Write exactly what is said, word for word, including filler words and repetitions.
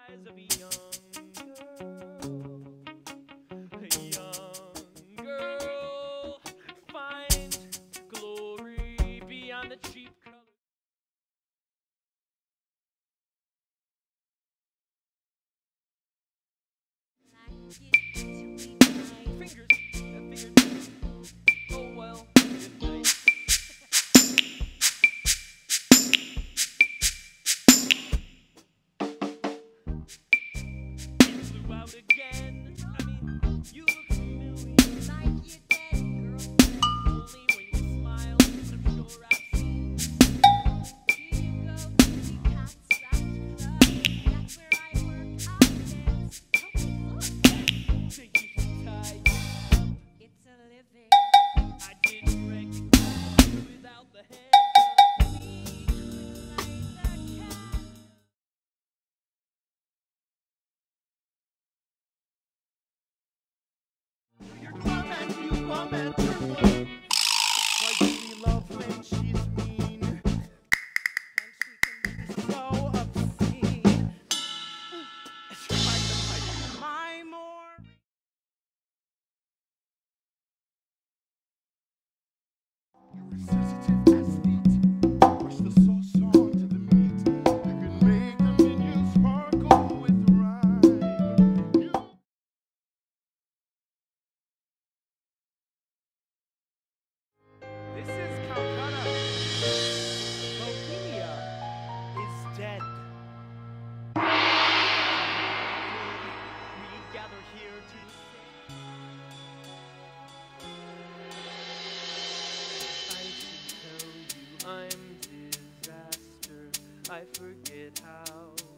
eyes of a young girl. A young girl finds glory beyond the cheap color. Fingers, uh, fingers. Oh well, good night. You flew out again. I mean, you look familiar. Like you did, girlfriend. Only when you smile, but I'm sure I've seen. Here you go to the cat scratch club. That's where I work out dance. Help me look. Take you some time. It's a living. I didn't recognize you without the handcuffs. Your comment, you comment her blue. Why do we love when she's mean? And she can be so obscene. My more. You're as sensitive as meat. Brush the sauce onto the meat. You can make the menu sparkle with rhyme. You This is Calcutta. Bohemia is dead. We gather here to say I should tell you I'm disaster. I forget how